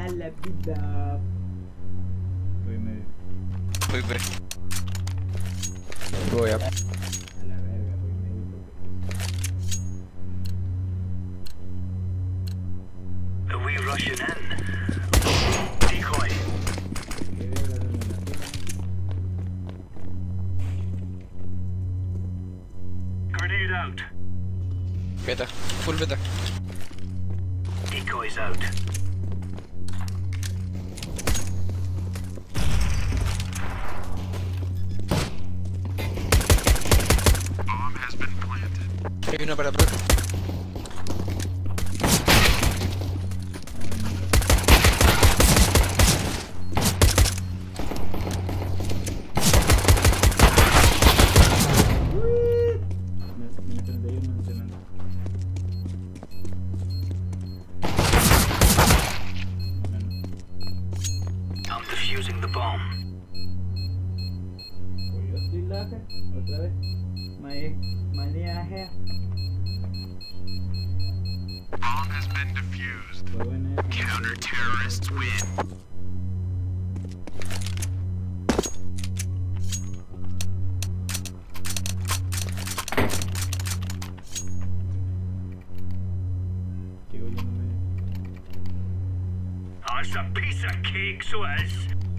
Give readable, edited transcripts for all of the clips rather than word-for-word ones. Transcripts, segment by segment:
a la vida. Voy medio. Voy B. Voy a... A la verga, voy medio. Are we rushing in? Decoy. ¿Qué verga de la Grenade out. Beta. Full beta. Decoys out. Bomb has been planted. Hay una para pro. Menos 31 mencionando. I'm defusing the bomb. Coyote y laje, otra vez. Maneaje. Bomb has been defused. Fue buena. Counter-terrorists win. Sigo yéndome. Oh, it's a piece of cake, so it is.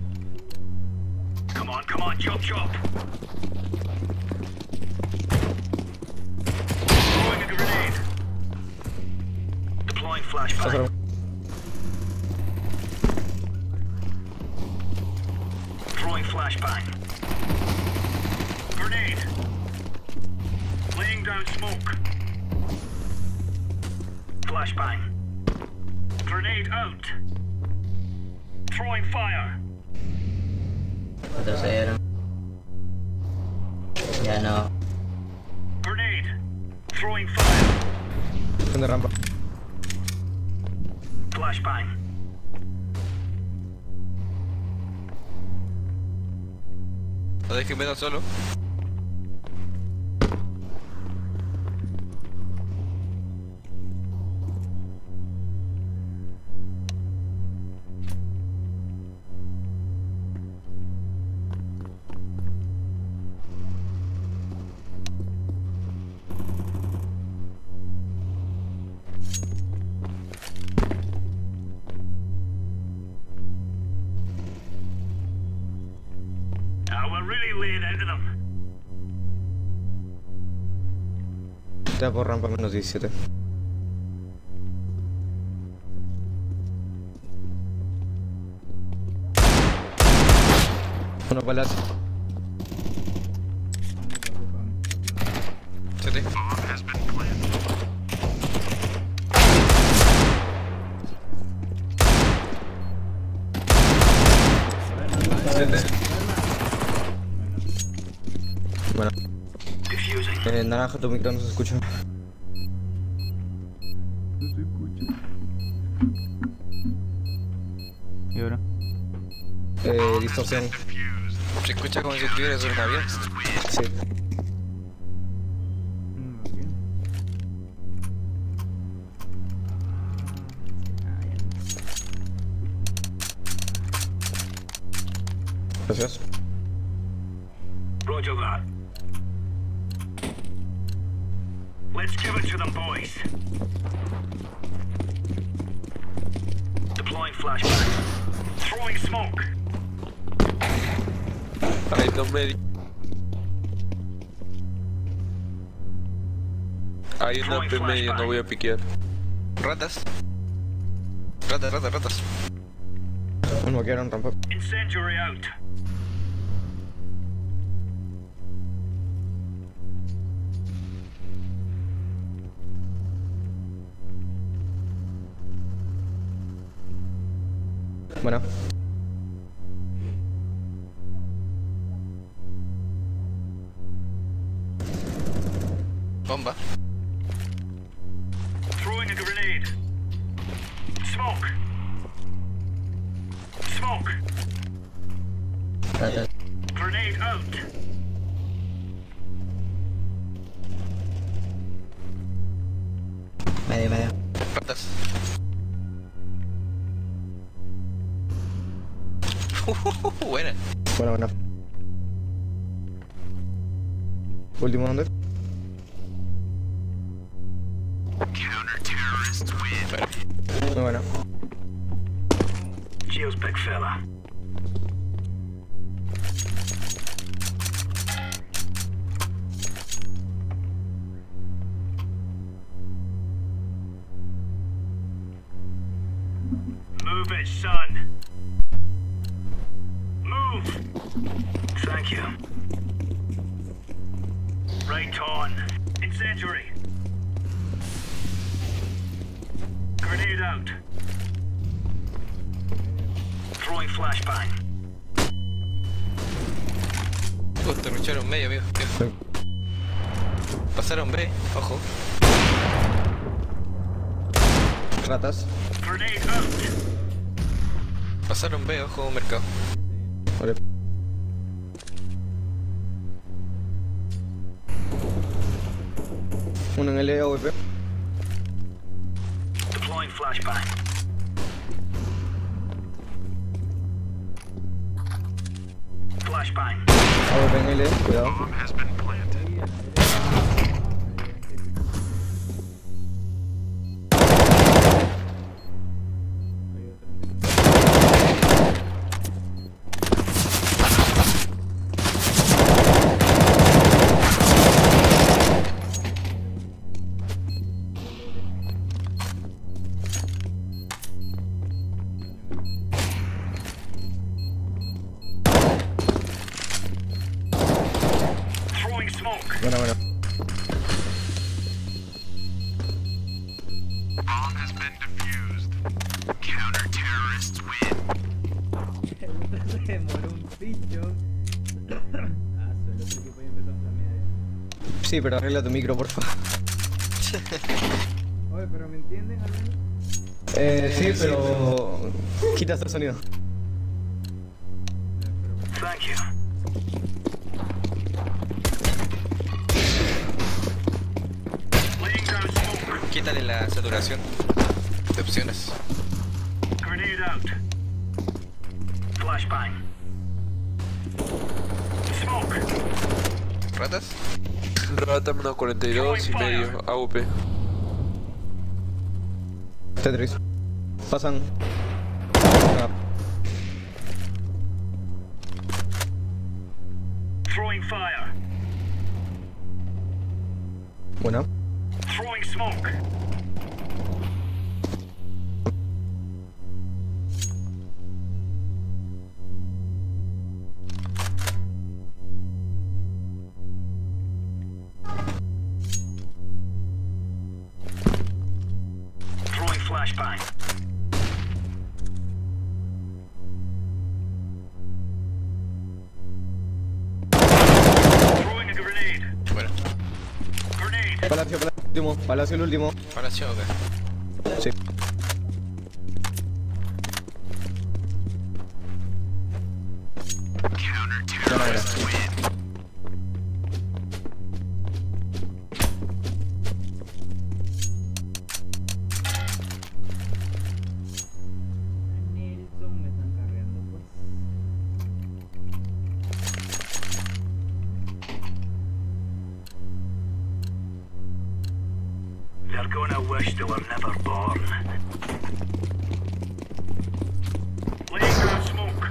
Come on, chop, chop. Throwing a grenade. Deploying flashbang. Throwing flashbang. Grenade. Laying down smoke. Flashbang. Grenade out. Throwing fire. 4-0. Ya no. Grenade. Throwing fire. de rampa. Flashbang. No dejes que me metan solo. We're really laying into them. Está por rampa menos 17. Uno palacio. Chate. Bomb has been planted. Bueno, Diffusing. naranja, tu micro no se escucha. No se escucha. ¿Y ahora? Distorsión. Diffused. Se escucha como si estuviera sobre un avión. Sí. Bien. Gracias. Roger that. Let's give it to them, boys. Deploying flashbang. Throwing smoke. Hay dos medios. Hay una en medio, no voy a piquear. Ratas. Ratas. Me moquearon rampa. Incendiary out. Bueno. Bomba. Throwing a grenade. Smoke. Smoke. Grenade out. Medio. Ratas. Buena. Buena, buena. Último, ¿dónde? Muy buena. Cheers, big fella. Move it, son. Move. Thank you. Right on. Incendiary. Grenade out. Throwing flashbang. Te rucharon medio, amigo. Sí. Pasaron B, ojo. Ratas. Grenade out. Pasaron B, ojo, mercado. Vale. Uno en L, AWP. Deploying flashbang. Flashbang. AWP en L, cuidado. Throwing smoke. Buena, buena. Bomb has been defused. Counter-terrorists win. Se demoró un pincho. Ah, solo sé que puede empezar a flamear. Sí, pero arregla tu micro, porfa. Oye, pero ¿me entienden al menos? Sí, pero... Quitas el sonido. Thank you. Laying down smoke. Quítale la saturación de opciones. Grenade out. Flashbang. Smoke. ¿Ratas? Rata menos 42 y medio, AWP. Tetris. Pasan. Ah, Throwing fire. buena. Throwing smoke. Throwing flashbang. Throwing a grenade. Bueno, Grenade. Palacio, palacio, último. Palacio el último. palacio acá. Sí. Counter-terrorists win. Nelson me están cargando, pues. They're gonna wish they were never born. Laying down smoke.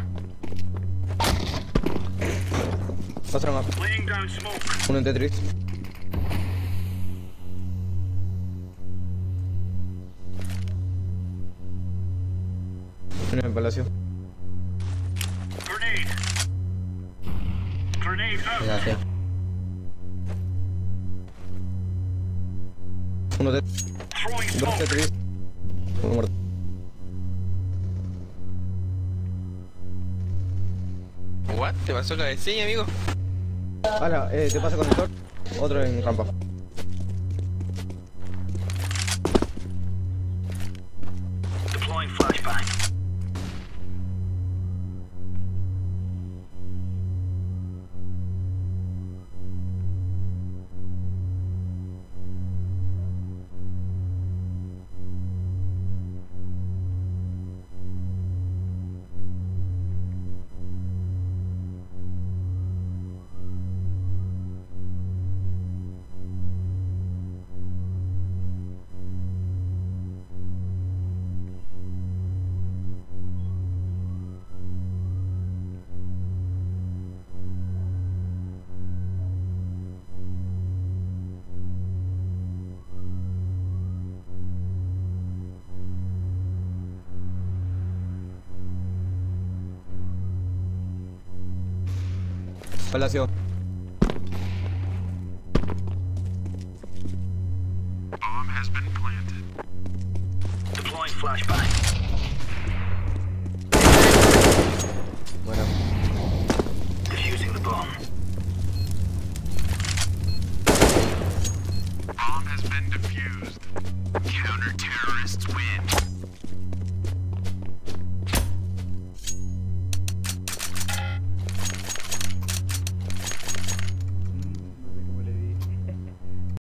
Pasaron a... Laying down smoke. Uno en Tetris. Uno en el palacio. Grenade. Grenade out. Gracias. Uno Tetris. Throwing Dos smoke. Tetris. Uno muerto. What? ¿Te pasó cabecilla, amigo? Ala, te pasa conector. Otro en rampa. Deploying flashbang. Palacio.